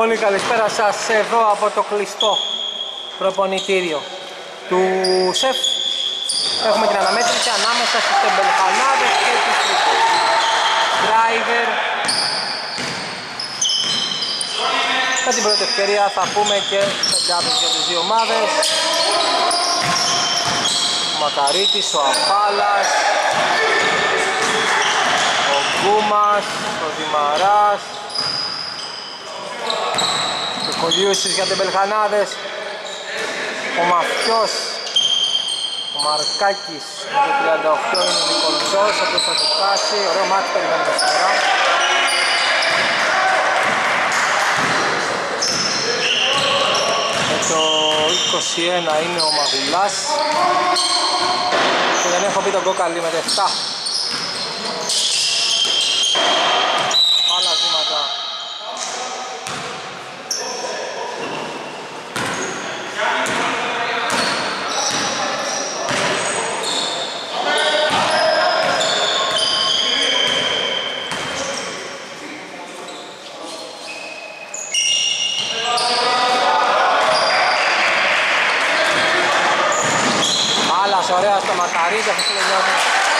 Πολύ καλησπέρα σας εδώ από το κλειστό προπονητήριο του ΣΕΦ. Έχουμε την αναμέτρηση ανάμεσα στους Τεμπελχανάδες και τους Τρίπες. Driver. Με την πρώτη ευκαιρία θα πούμε και πεντάδες για τις δύο ομάδες. Ο Μακαρίτης, ο Αφάλας, ο Γκούμας, ο Δημαράς, ο Κολιούσης για Τεμπελχανάδες, ο Μαφιός, ο Μαρκάκης με το 38 είναι ο Νικολζός, ο οποίος θα το φτάσει. Ωραίο μάτι περιμένουμε σήμερα. Με το 21 είναι ο Μαγουλάς και δεν έχω πει τον Κόκαλη με το 7. Άλλα βήματα. Ωραία στο Μακαρίτη, αυτό τελειώνει.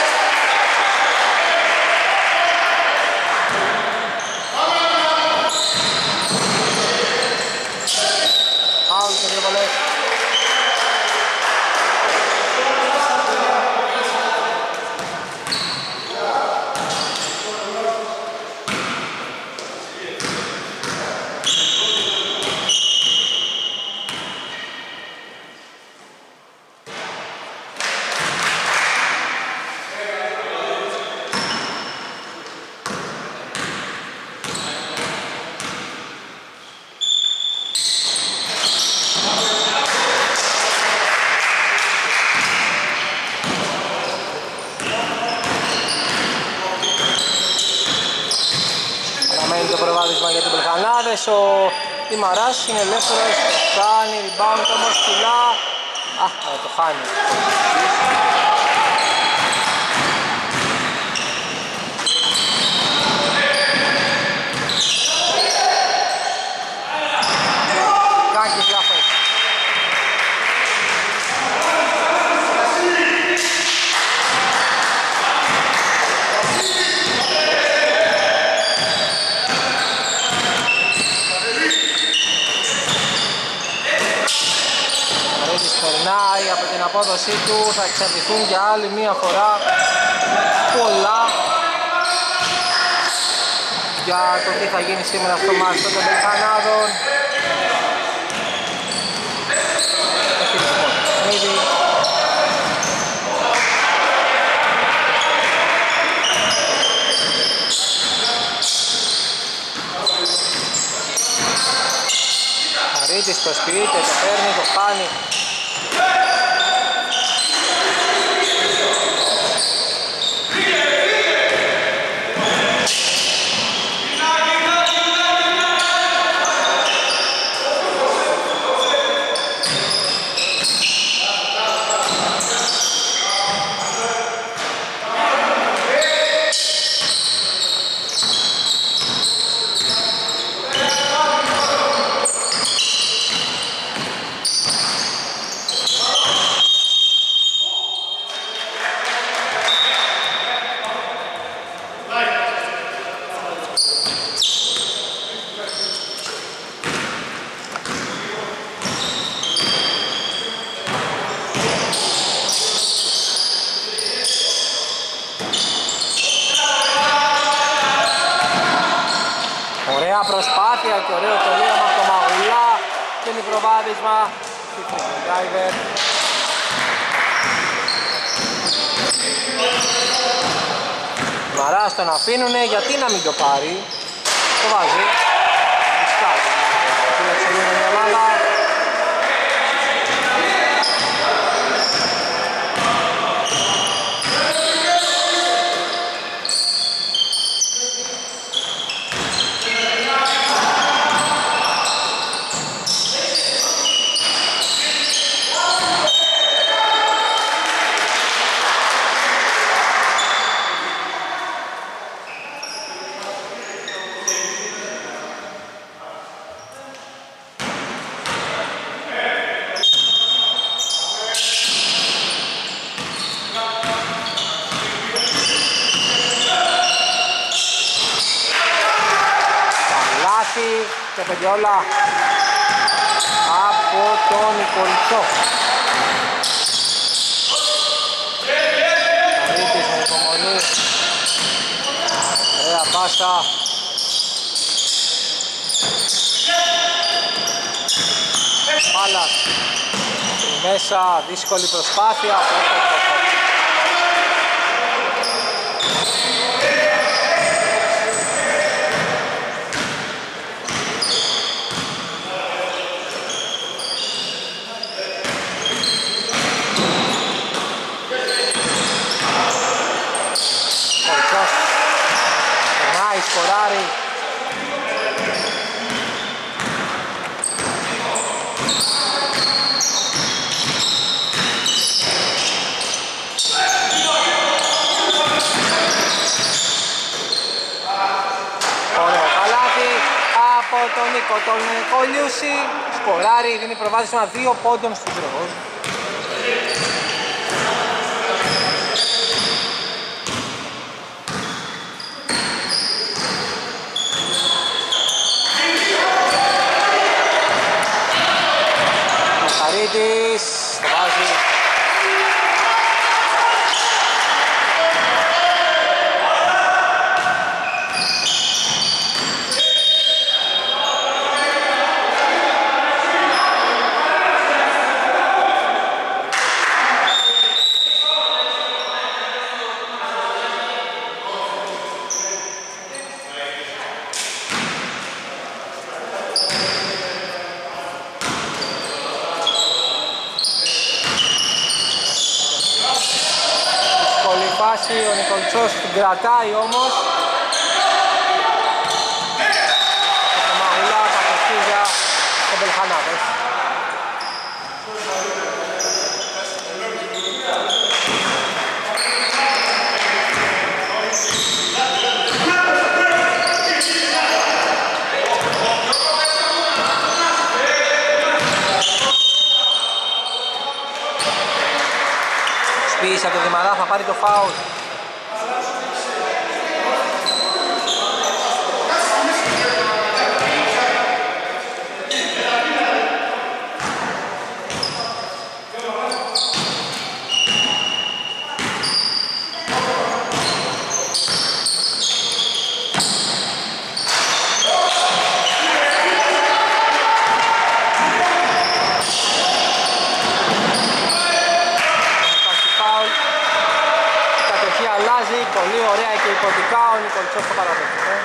Άουλ και δύο βολές. Το προβάδισμα για την Τεμπελχανάδες, ο Δημαράς είναι ελεύθερος, το κάνει, rebound όμως ψηλά. Το χάνει. Κάκης λάθος. Περνάει από την απόδοσή του, θα εξαρτηθούν για άλλη μία φορά πολλά για το τι θα γίνει σήμερα στο μάτς των Τεμπελχανάδων. Χαρίτης προσποιείται, το παίρνει, το κάνει. Προσπάθεια και ωραίο τελείωμα από το Μαγουλά και είναι προβάδισμα driver. Μαράς τον αφήνουνε, γιατί να μην το πάρει, το βάζει, δισκάζει, φύλαξε λίγο μια ομάδα. Καλάθι και πεντιόλα από τον Νικολτσό. Καρύτης με υπομονή. Ωραία πάσα. Μάλας. Μέσα, δύσκολη προσπάθεια. Περνάει, σκοράρει. Ωραίο καλάθι από τον Νίκο, τον Κολιούση. Σκοράρει, δίνει προβάδισμα 2 πόντων στους Ρεβούς. Καρύτης, το βάζει. Ο Νικολτσός την κρατάει όμως. Το Μαουλά κατοχή για τον Μπελχανάδες. Σπίση από το Δημαρά, θα πάρει το φάουλ. Πολύ ωραία και υποτικά ο Νικολτσός το παραδέχεται.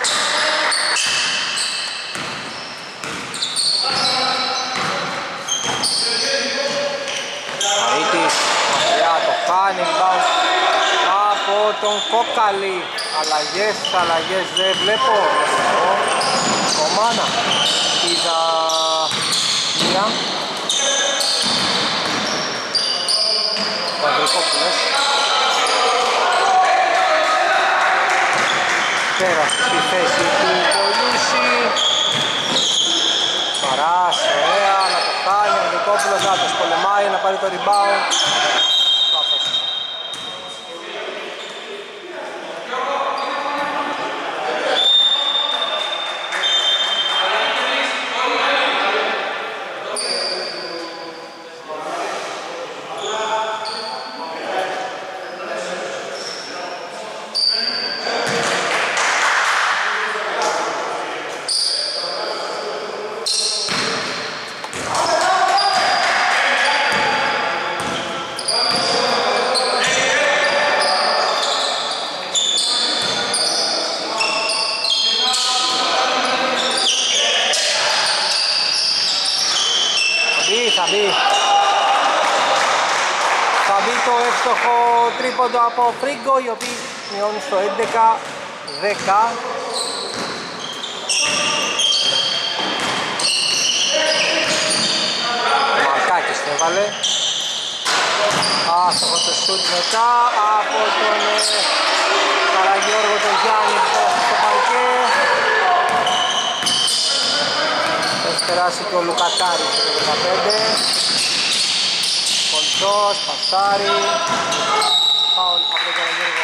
Μαρίτης, μακριά το χάνει, από τον Κόκαλη. Αλλαγές δεν βλέπω. Ο Μάνα είδα μία. Παντρικόπουλες. Πέρασε στη θέση του Κολούση. Παράς, ωραία, να το κάνει ο Νικόπουλος, να το πολεμάει, να πάρει το rebound. Λάθος. Θα μπει το εύστοχο τρίποντο από Φρίγκο, οι οποίοι μειώνουν στο 11-10. Μαρκάκης το έβαλε. Άστοχο το σουτ μετά από τον Καραγιώργο τον Γιάννη που πέρασε στο παρκέ. Έχει περάσει και ο Λουκατάρης στο 15. Κολτσός, πασάρι. Φάουλ από τον Καραγιώργο.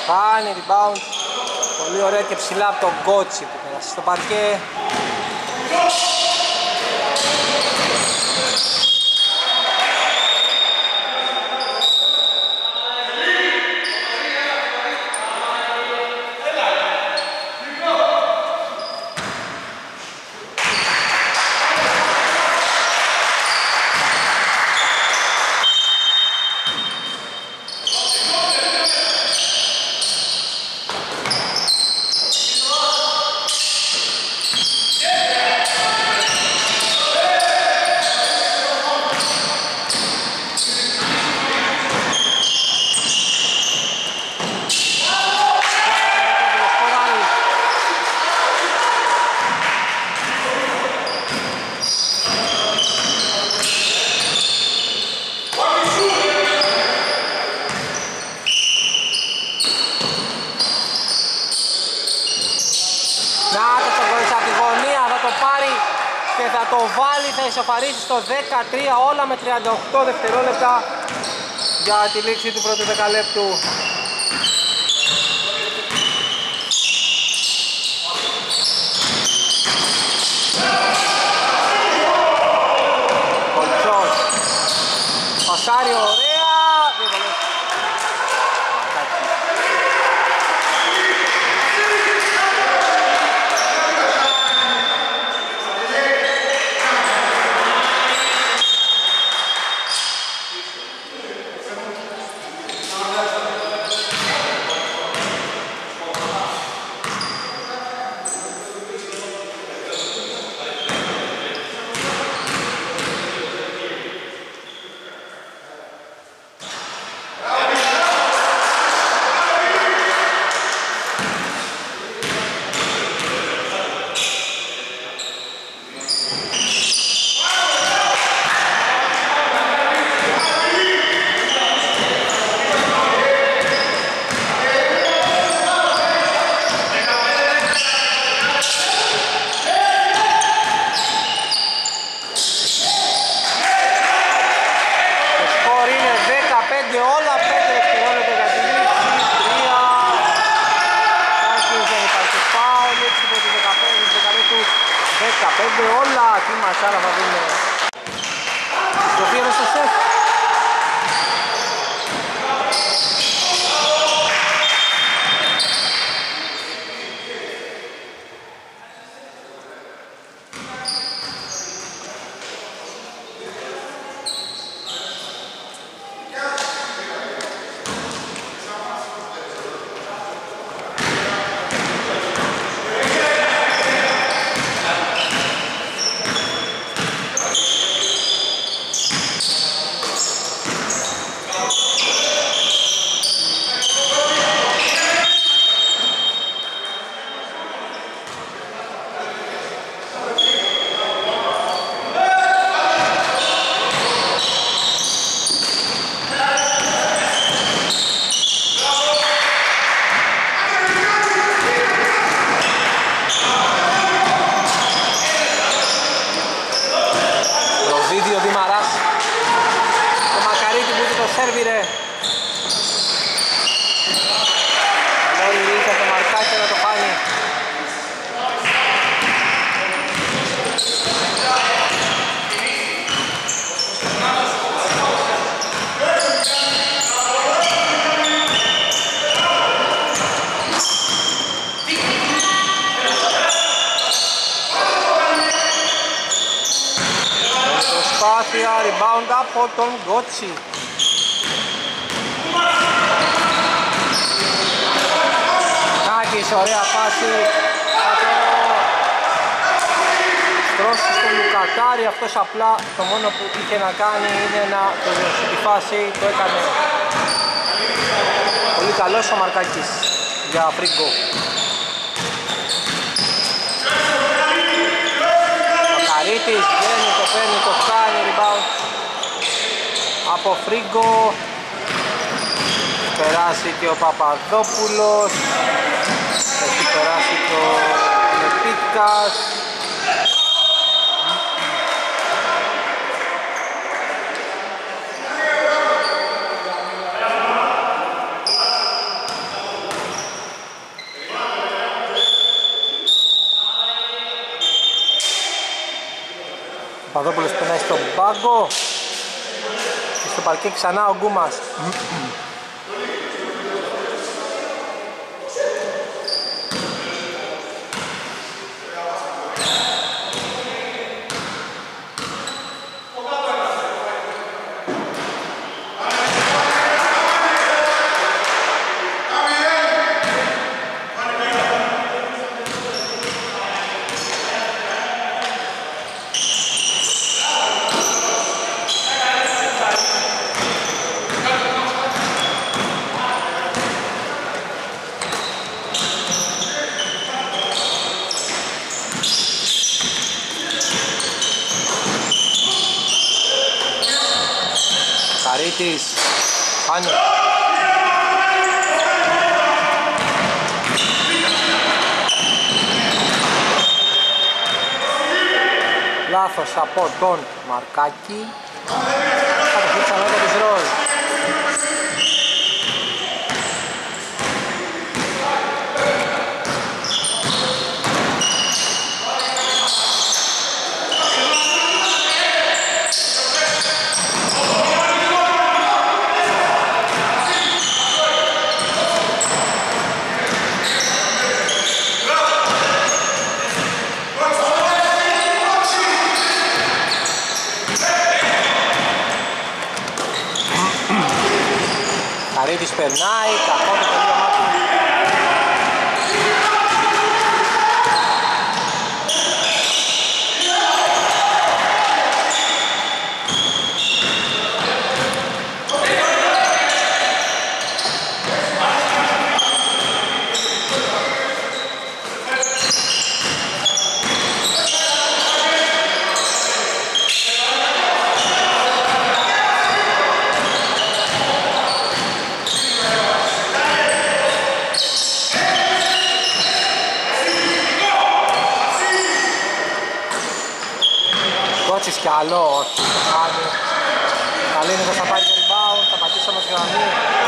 Κάνει rebound. Πολύ ωραία και ψηλά από τον Γκότσι που πέρασε στο παρκέ. Θα το βάλει, θα ισοφαρίσει στο 13 όλα με 38 δευτερόλεπτα για τη λήξη του πρώτου δεκαλέπτου. Κολτσός πασάρει ωραία, δύο βολές. Όλα τι μασάρα θα δούμε. Το πήρε στο σεφ. Rebound από τον Γκότσι. Κάκης, ωραία πάση. Θα το στρώσει στο Λουκατάρι. Αυτός απλά το μόνο που είχε να κάνει είναι να το διορθώσει τη φάση. Το έκανε πολύ καλός ο Μαρκάκης για Φρίγκο. Μακαρίτης βγαίνει, το παίρνει, το κάνει, rebound από Φρίγκο. Περάσει και ο Παπαδόπουλος. Έχει περάσει και ο Λεπίτκας. Παδόπουλος περνάει στον πάγκο. Και στο παρκέ ξανά ο Γκούμας. Καρίτης, χάνει. Λάθος από τον Μαρκάκη. Κατοχή ξανά για της Ροζ. Καρίτης περνάει, κακό το τελείωμά του. Κι άλλο, όχι, το χάνει. Καλίνικος θα πάρει το rebound, θα πατήσαμε στη γραμμή.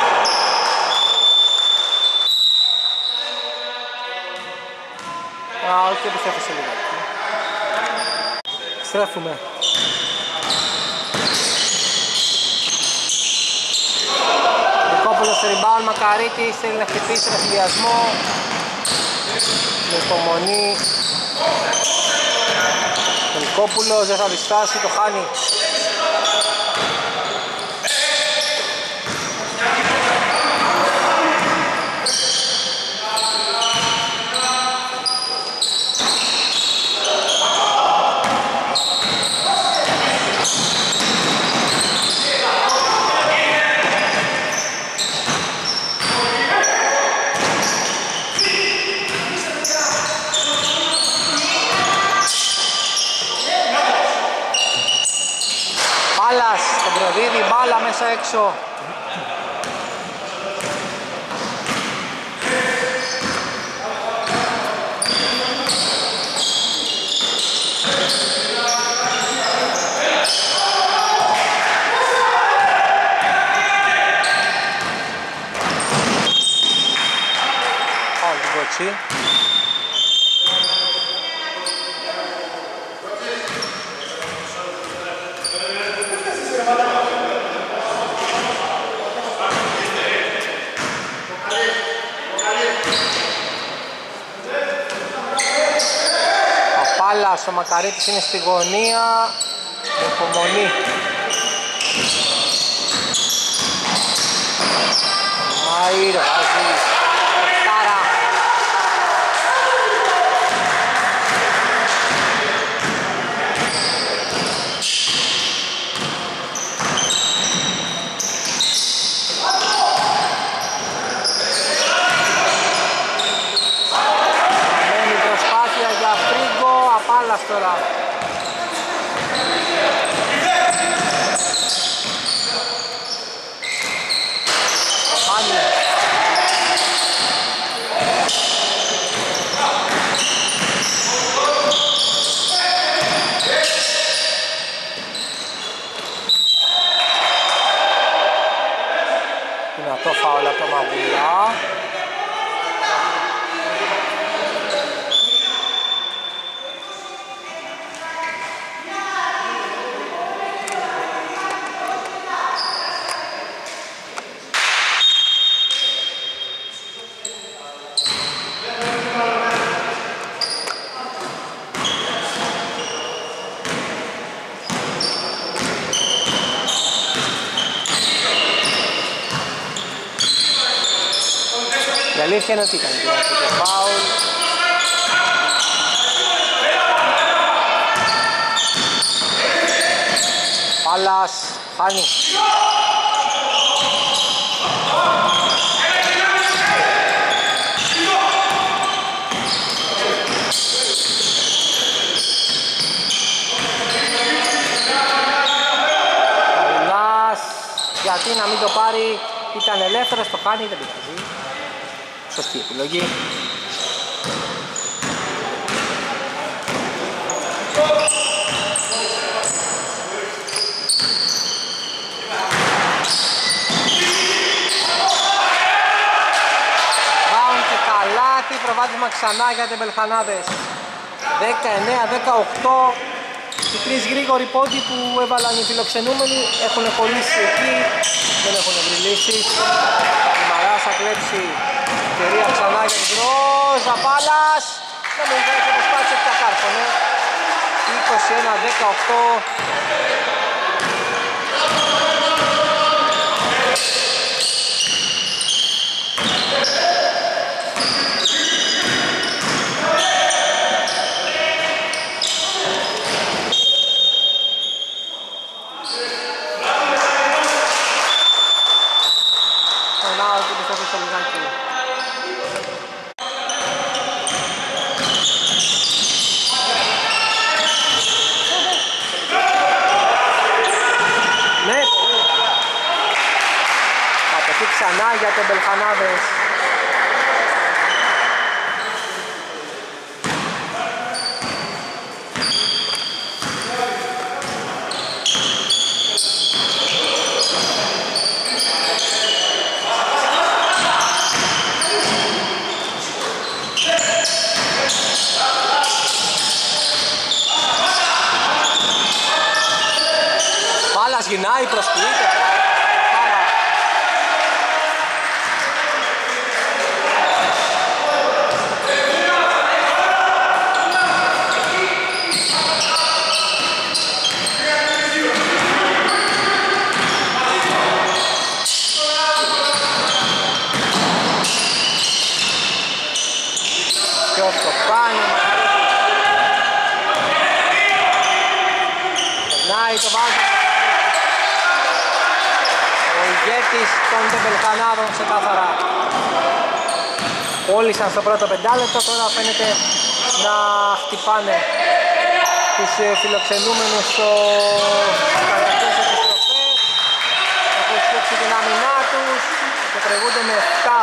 Όχι, επιστρέφει σε λίγο. Στρέφουμε. Νικόπουλος στο rebound, Μακαρίτης θέλει να χτυπήσει τον συνδυασμό. Με υπομονή. Ο Νικόπουλος δεν θα διστάσει, το χάνει. Προδίδει μπάλα μέσα έξω. Όλη την κοτσί. Ο Μακαρίτης είναι στη γωνία, υπομονή. Μαΐρ βάζει Τάρα. Μένει προσπάθεια για Φρίγκο, απάλας τώρα. Δυνατό φάουλ από το Μαβουλά. αλήθεια είναι ότι ήταν το φάουλ. Πάλας, χάνει. Πάλας, γιατί να μην το πάρει, ήταν ελεύθερος, το χάνει, δεν πειράζει. Σωστή επιλογή. Προβάδισμα ξανά για την Μπελχανάδες. 19-18. Οι τρεις γρήγοροι πόντοι που έβαλαν οι φιλοξενούμενοι έχουν κολλήσει εκεί, δεν έχουν βρει λύση. Η Μαράς θα κλέψει ευκαιρία ξανά για την Ρόζα. Πάλας, νομίζω έχει προσπάθησε πια κάρφωνε. 21-18. Ξανά για τον Μπελχανάδες. Πάλας γυρνάει, προσποιείται. Το βάζει ο ηγέτης των Μπελχανάδων ξεκάθαρα. Κόλλησαν στο πρώτο πεντάλεπτο, τώρα φαίνεται να χτυπάνε τους φιλοξενούμενους στο καρδιακτές επιστροφές. Έχουν στήξει την άμυνά τους και τρεγούνται με 7.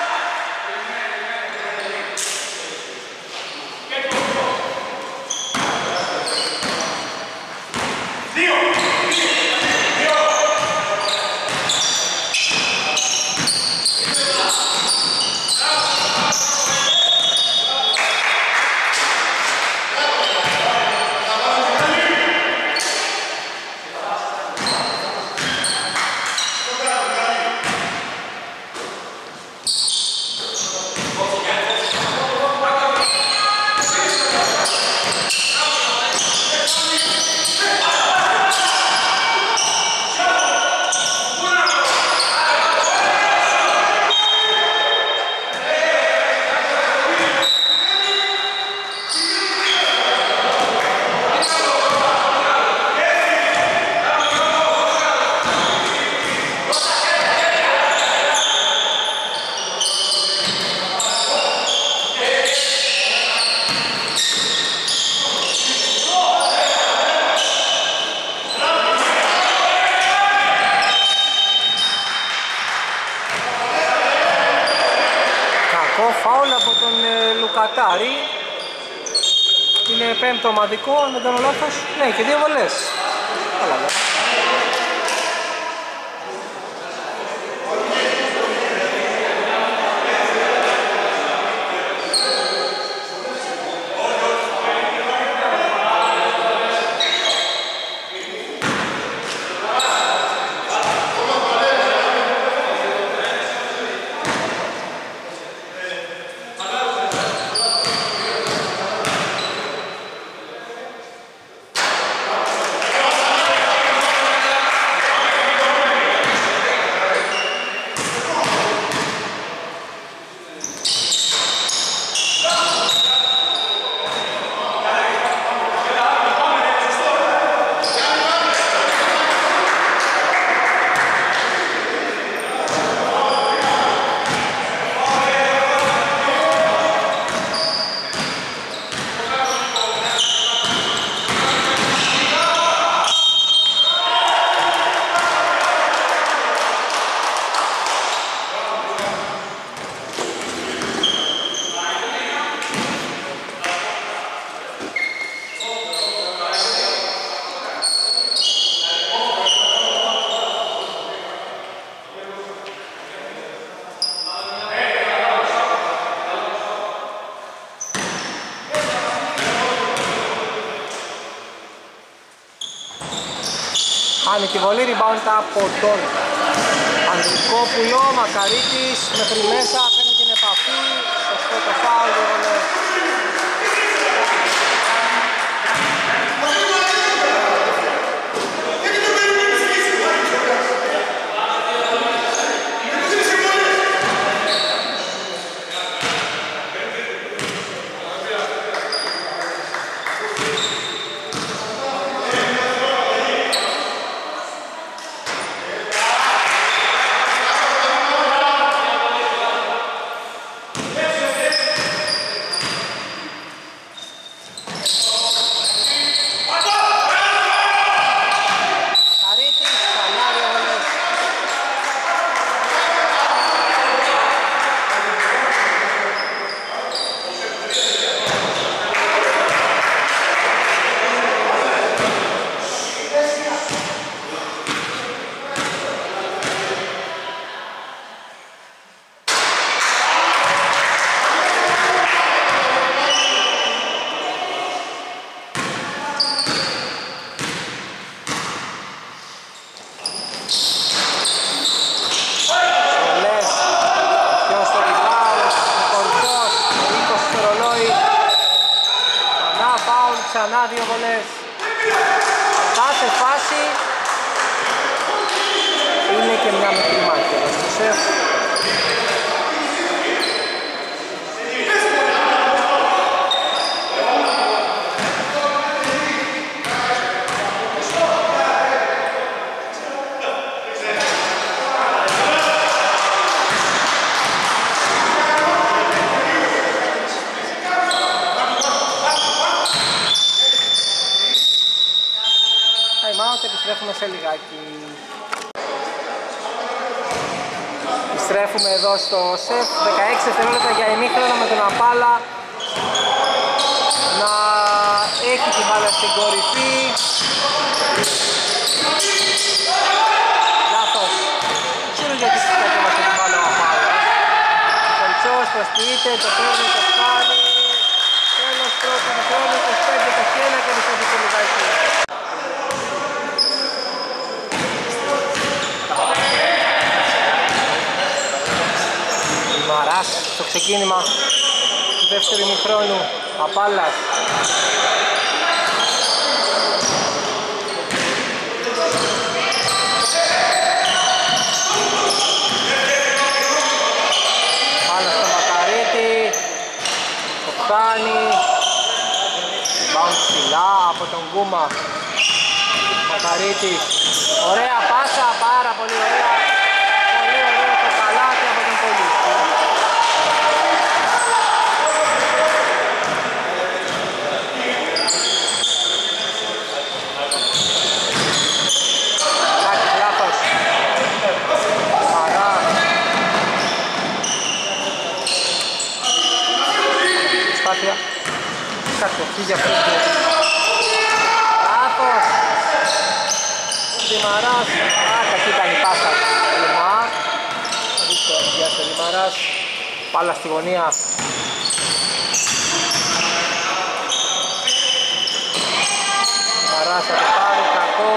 Φάουλ από τον Λουκατάρη. Είναι πέμπτο ομαδικό, αν δεν κάνω λάθος. Ναι, και 2 βολές. Καλά, ναι. Χάνει τη βολή, rebound από τον Ανδρικόπουλο. Μακαρίτης μέχρι μέσα, παίρνει την επαφή. Σωστό το φάουλ, βολές. Ξανά δύο βολές. Κάθε φάση είναι και μια μικρή μάχη εδώ στο σεφ. Επιστρέφουμε σε λιγάκι. Επιστρέφουμε εδώ στο σεφ. 16 δευτερόλεπτα για ημίχρονο με τον Απάλα να έχει την μπάλα στην κορυφή. Λάθος. Ξέρω γιατί κατέβασε την μπάλα ο Απάλας. Ο Κολτσός προσποιείται, το παίρνει, το φτάνει. Τέλος πρώτου χρόνου, 25-21 και επιστρέφει σε λιγάκι. Μαράς στο ξεκίνημα του δεύτερου ημιχρόνου. Απάλας. Απάλας στο Μακαρίτη. Το φτάνει. Bounce ψηλά από τον Γκούμα. Μακαρίτης. Ωραία πάσα, πάρα πολύ ωραία. Πολύ ωραίο το καλάθι από τον Πολύτη. Κατοχή για φρύγκο. Λάθος. Λιμαράς. Κακή ήταν η πάσα. Λιμάρ. Δείξω για σε Λιμαράς. Πάλα στη γωνία. Λιμαράς θα το πάρει. Κακό.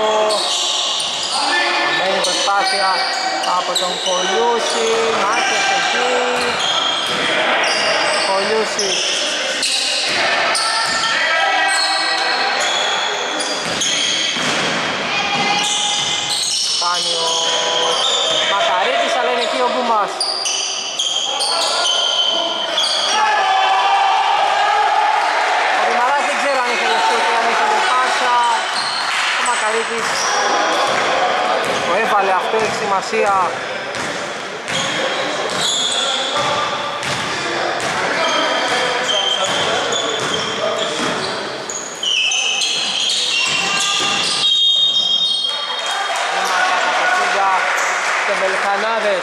Αμένη προσπάθεια από τον Κολιούση. Μάχες εκεί. Κολιούση. Κάνει ο Μακαρίτης, αλλά είναι εκεί ο Γκούμας. Ο Δημαράς δεν ξέρω αν ήθελε σούτ ή αν ήθελε πάσα. Ο Μακαρίτης το έβαλε, αυτό έχει σημασία. Βελχανάδες.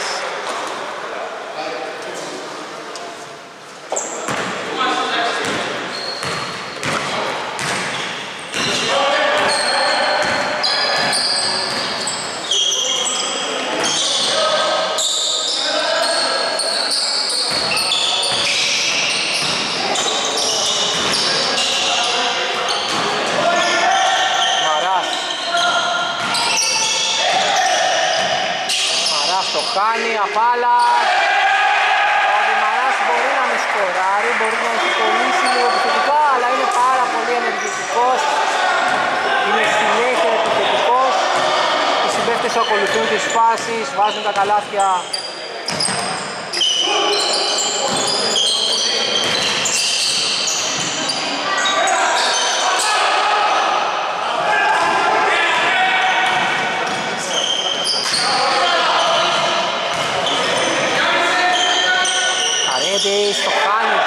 κάνει Απάλας. Ο Δημαράς μπορεί να με σκοράρει, μπορεί να έχει κολλήσει λίγο επιθετικά, αλλά είναι πάρα πολύ ενεργητικός. Είναι συνέχεια επιθετικός. Οι συμπαίκτες του ακολουθούν τις φάσεις, βάζουν τα καλάθια. Καρέτης το κάνει.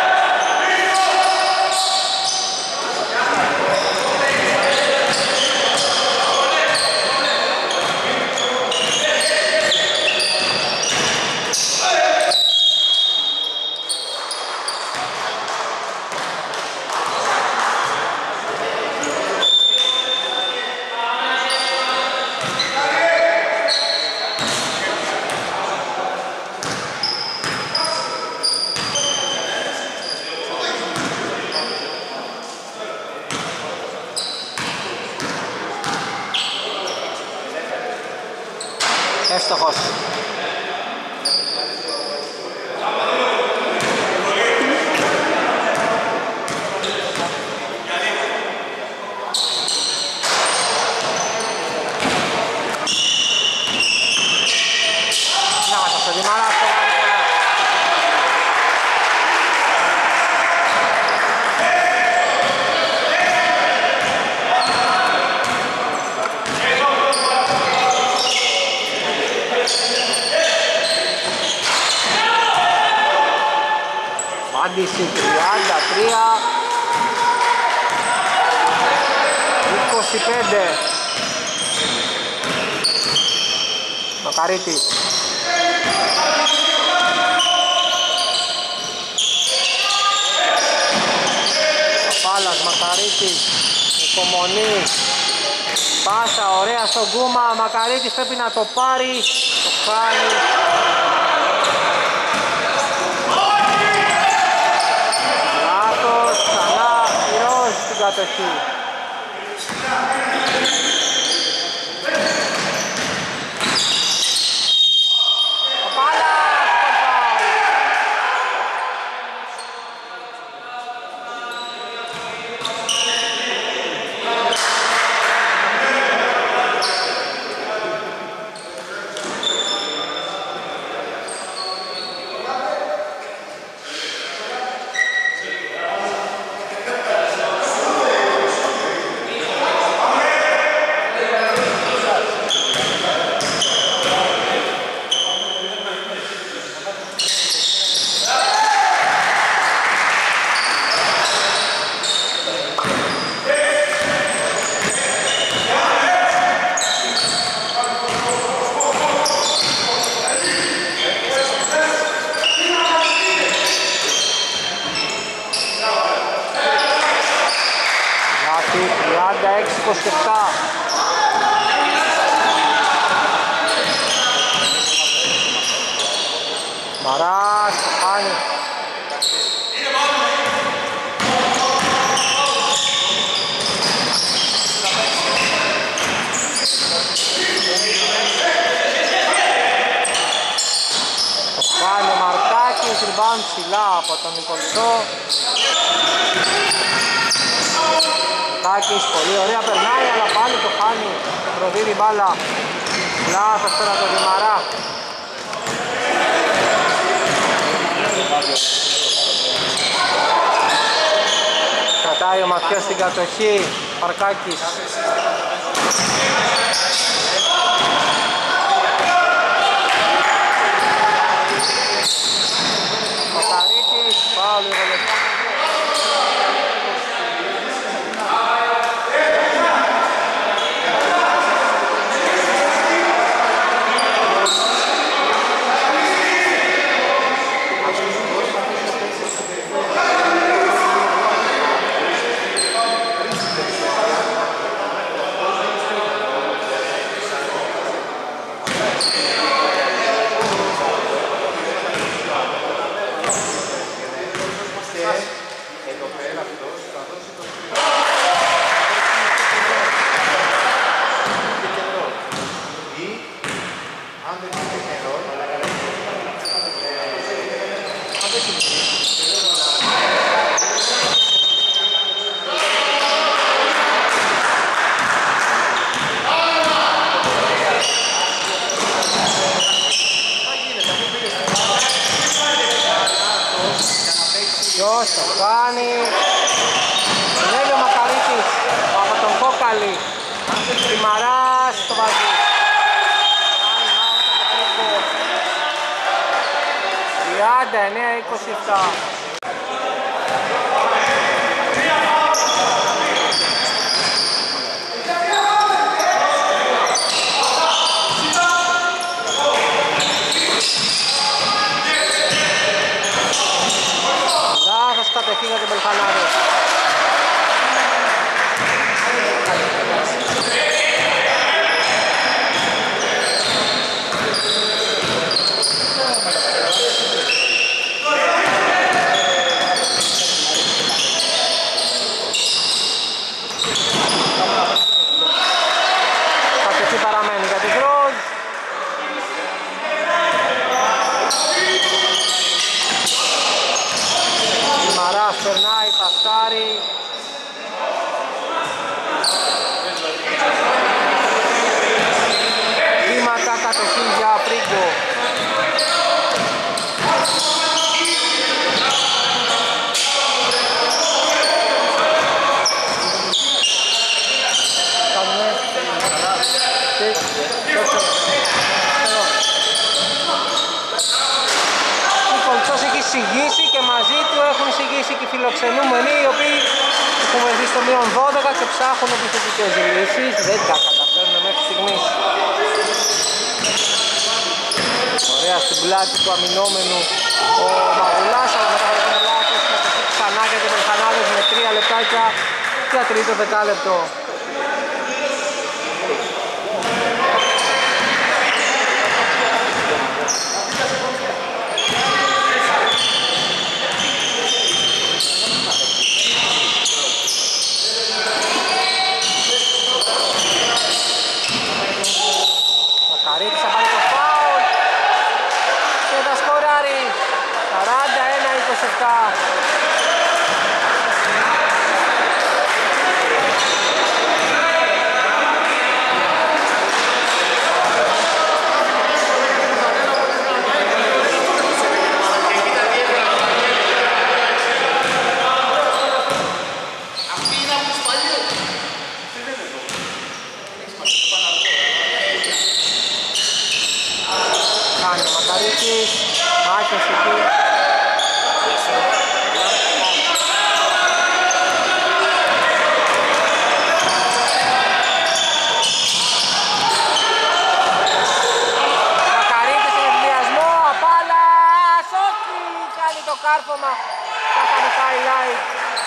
Εύστοχος. Να, το Δημαράς το κάνει καλά. Απάντηση 33 25. Μακαρίτης. Πάλας, Μακαρίτης, υπομονή. Πάσα, ωραία στον Γκούμα, Μακαρίτης πρέπει να το πάρει. Το κάνει. Κατοχή. Ο Πάλας, Μαράς, χάνει. Το χάνει ο Μαρτάκης, rebound ψηλά από τον Νικολσό. Μαρτάκης, πολύ ωραία περνάει, αλλά πάλι το χάνει. Το προδίδει μπάλα. Λάθος τώρα το Δημαρά. Κρατάει ο Μαθιός στην κατοχή, Παρκάκης. Μακαρίτης, πάω λίγο λεπτά. Ποιος το κάνει. Συνέβη ο Μακαρίτης από τον Κόκαλη. Δημαράς το βάζει. 39-27. Λάθος κατοχή για την Μπελχανάδες. Κατοχή παραμένει για την Γκρόζ. Μαράς περνάει, πασάρι. Βήματα κατοχή για Πρίγκο. Έχει εισηγήσει και μαζί του έχουν εισηγήσει και οι φιλοξενούμενοι, οι οποίοι έχουν βρεθεί στο μείον 12 και ψάχνουν επιθετικές λύσεις. Δεν τα καταφέρνουν μέχρι στιγμής. Ωραία στην πλάτη του αμυνόμενου ο Μαγουλάς, αλλά μετά θα γίνει λάθος να το φύγει ξανά για την Μπελχανάδες με 3 λεπτάκια για τρίτο δεκάλεπτο. Μακαρίτης θα πάρει το φάουλ και θα σκοράρει 41-27. Μακαρίτης, άκρος εκεί. Μακαρίτης σε ευδιασμό, απάλας, όχι, κάνει το κάρφωμα, θα κάνει highlight.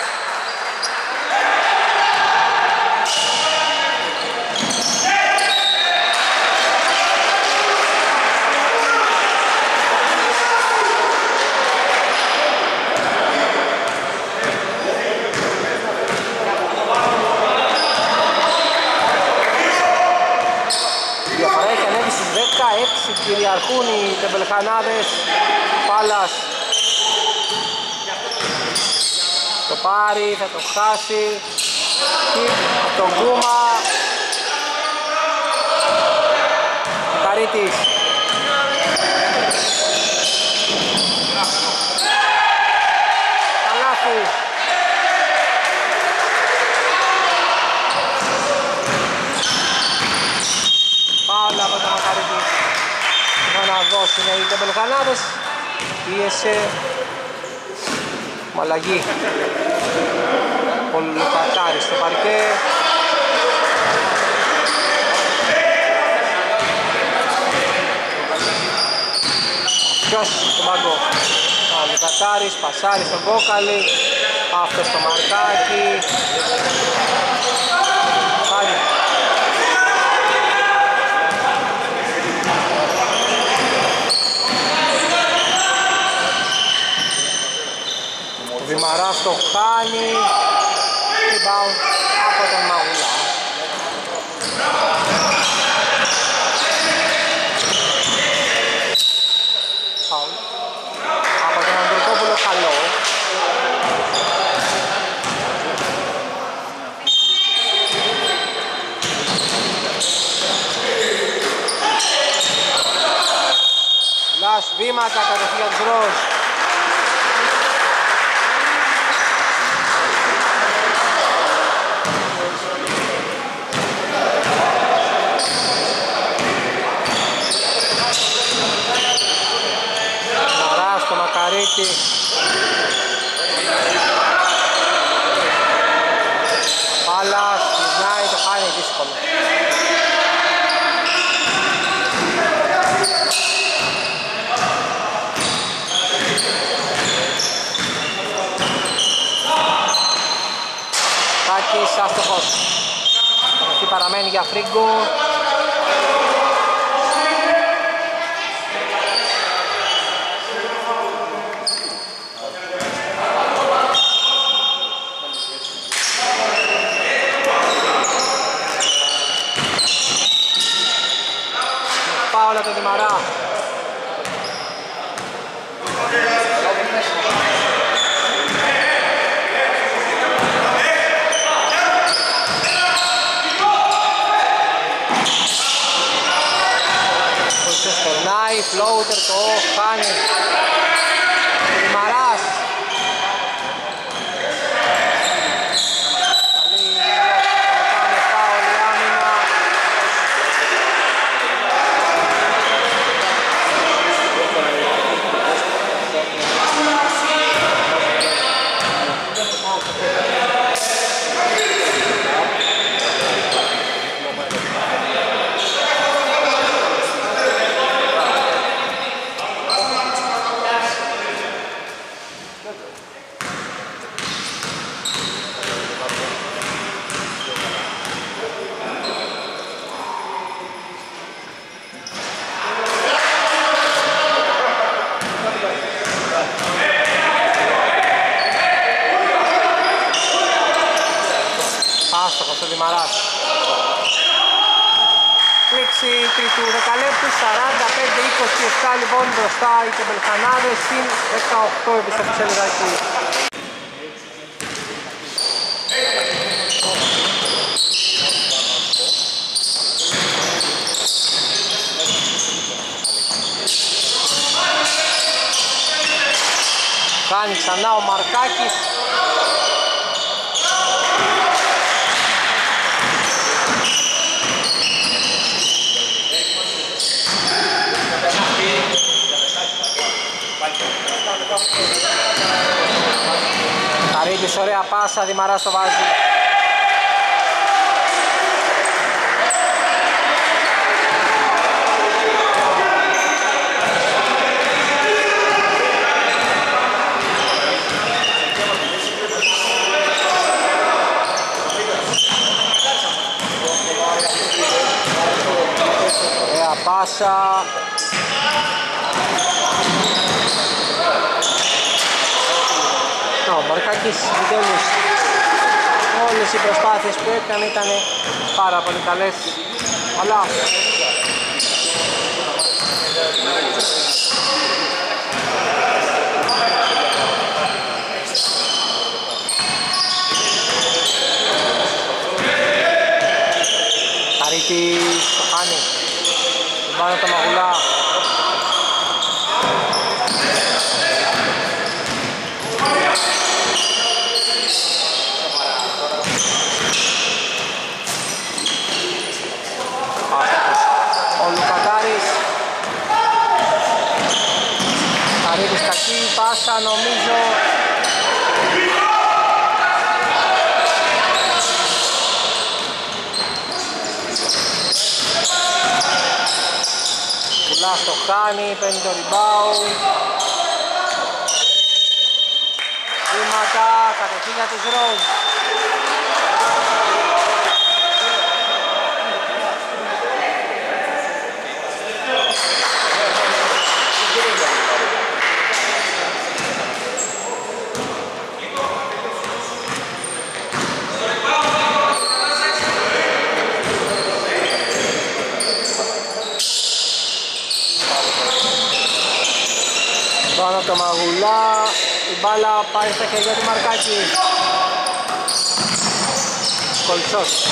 Έξι κυριαρχούν οι τεμπελχανάδες. Πάλας το πάρει, θα το χάσει. Τον Γκούμα. Καρίτης. Καλάθι. Πάλα από τον Μακαρίτη. Θα να δώσουν οι τεμπελχανάδες. Πίεσε. Μαλαγή. Ο Λουκατάρης στο παρκέ. Ποιος στον παγκό. Ο Λουκατάρης, πασάρι στον Κόκαλη. Αυτό στο μαρκάκι. Πάλι. Ο Δημαράς το χάνει. Rebound από τον Μαγουλά. Από τον Ανδρικόπουλο καλό. Λας βήματα κατευθείαν τους Ροζ. Μαρκάκη. Πάλας, γυρνάει, το χάνει δύσκολο. Κάκης, άστοχος. Εκεί παραμένει για Φρίγκο. Πάολα το Δημαρά. Περνάει, φλόουτερ, το χάνει. Δημαράς. Καλή κάνει φάουλ η άμυνα. Άστοχος ο Δημαράς. Λήξη τρίτου δεκαλέπτου, 45-27 λοιπόν μπροστά οι Τεμπελχανάδες, συν 18 επιστροφή Σελιδάκη. Κάνει ξανά ο Μαρκάκης. Καρύδης, ωραία πάσα, Δημαράς το βάζει. Ωραία πάσα. Ο Μαρκάκης, επιτέλους, όλες οι προσπάθειες που έκανε ήταν πάρα πολύ καλές, αλλά Καρίτης το χάνει, την πάνω το Μαγουλά. Ο Λουκατάρης. Καρύδης κακή πάσα νομίζω. Πουλάς το χάνει, παίρνει το rebound. Βήματα, κατευθείαν για τους Ροζ. Πάνω από το Μαγουλά, η μπάλα πάει στα χέρια του Μαρκάκη. Κολτσός.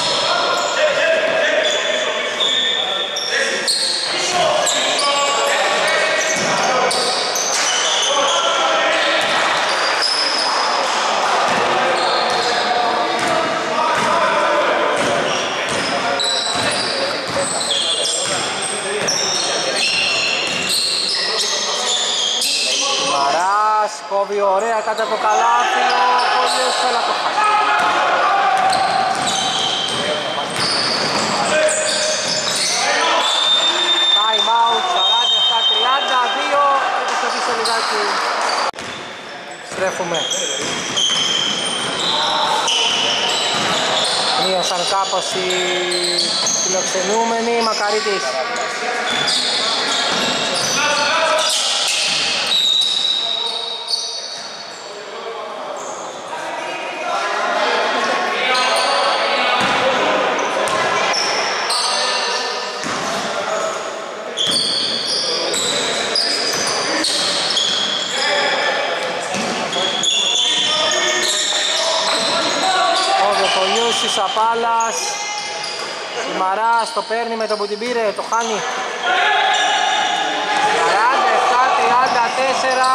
Μαράς. πάει κατά το καλάθι, ο Πόλιος θέλει το χάσει. Time out, 47-32, έπαιξε πίσω λιγάκι. Στρέφουμε. Μείωσαν κάπως οι φιλοξενούμενοι, Μακαρίτης. Σαπάλας, Σιμαράς το παίρνει με τον που την πήρε, το χάνει. 47-34.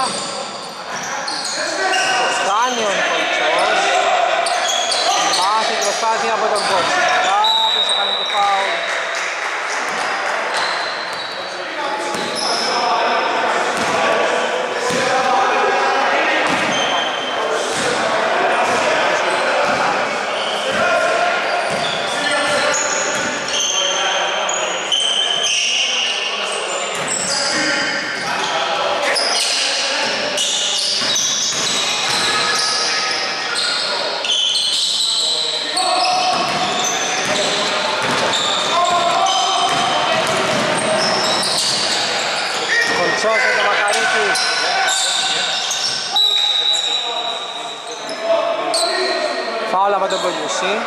Κάνει ο Νικολτσός. Πάση προσπάθεια από τον κότσο. Κάποιος έκανε το φάουλ. Φάουλ από τον Κολιουσί.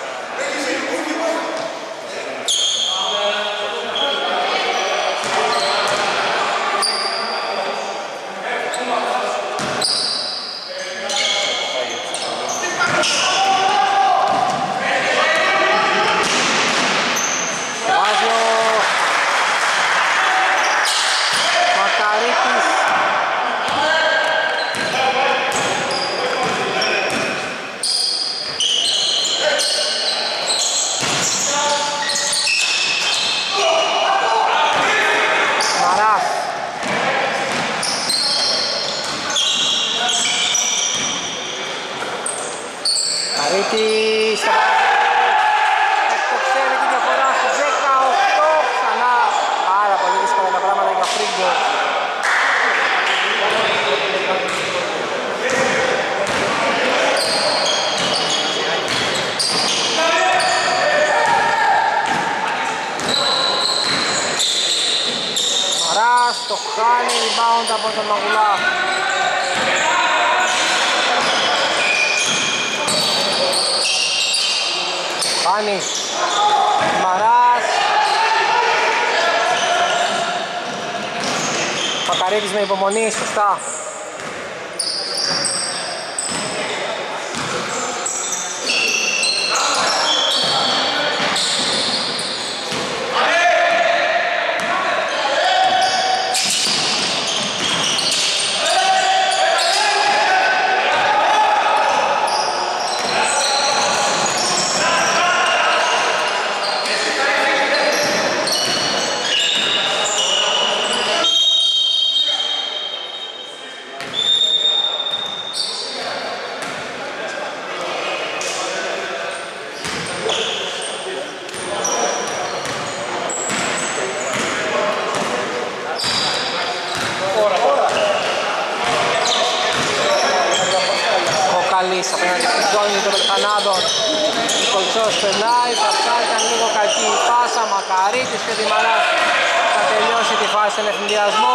Το χάνει, rebound από τον Μαγουλά. Χάνει Μαράς. Μακαρίτης με υπομονή, σωστά. Απέναντι στην ζώνη των Βελχανάδων. Νικολτσός περνάει, αυτά ήταν λίγο κακή η πάσα. Μακαρίτης και Δημαράς θα τελειώσει τη φάση στον ευθυνδιασμό.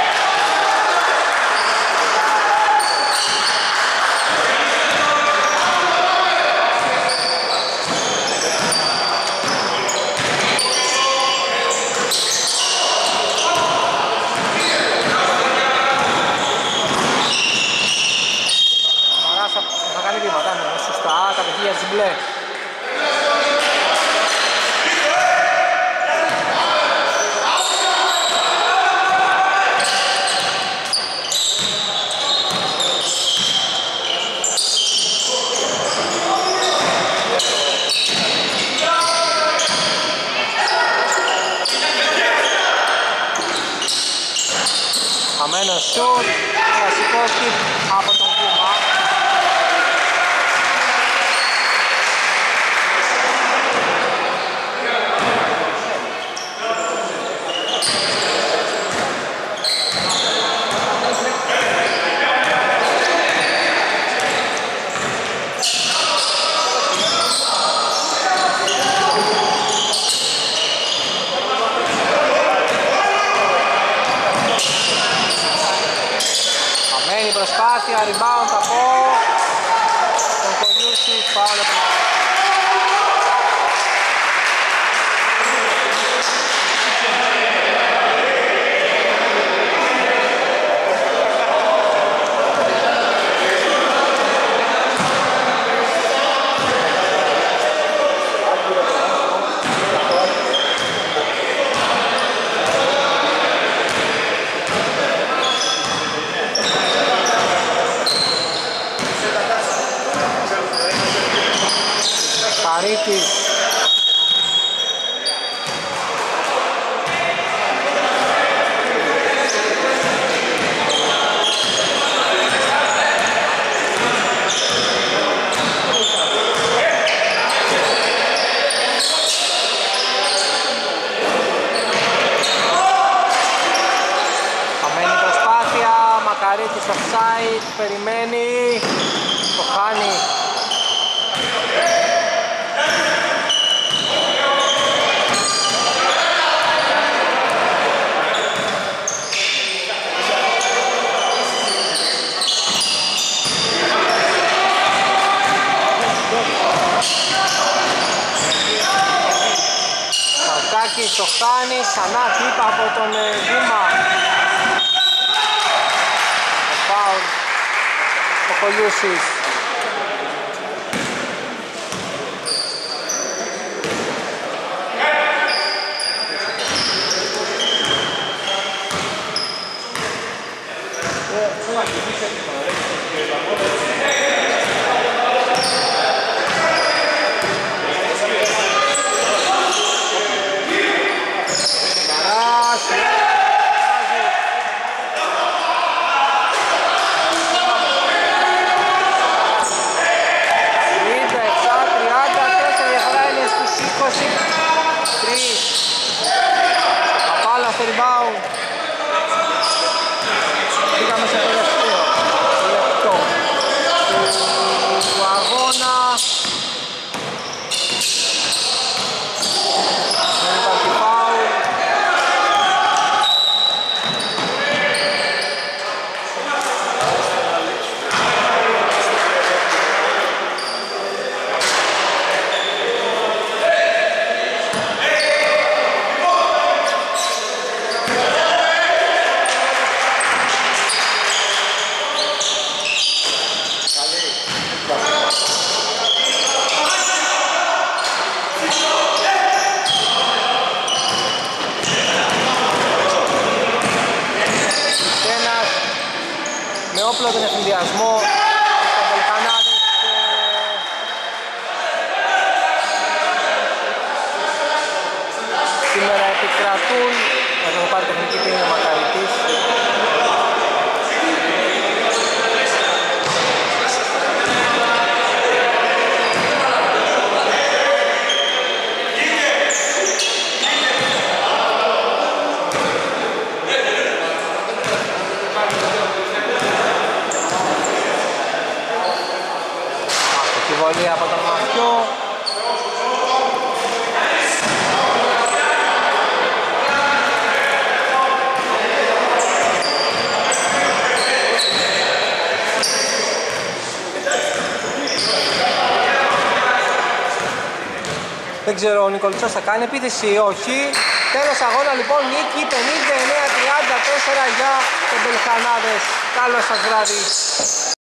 Θα κάνει βήματα, ναι, σωστά, κατευθείαν για τις μπλε. Χαμένο σουτ, κλασικό τυπ από Μακαρίτης. Μακαρίτης offside, περιμένει, το χάνει. Σαρκάκης το χάνει, ξανά χτύπα από τον Δήμα. Ο Κολιούσης. Απάλα στο rebound. Πήγαμε σε τελευταίο λεπτό του αγώνα. Δεν υπάρχει φάουλ. Με όπλο τον ευθυνδιασμό των Βελχανάδες σήμερα επικρατούν. Εδώ πάρει τεχνική ποινή ο Μακαριτής. Βολή από τον Μαθιό. Δεν ξέρω ο Νικολτσός θα κάνει επίθεση ή όχι. Τέλος αγώνα λοιπόν, νίκη 59-34 για τον Μπελχανάδες. Καλό σας βράδυ.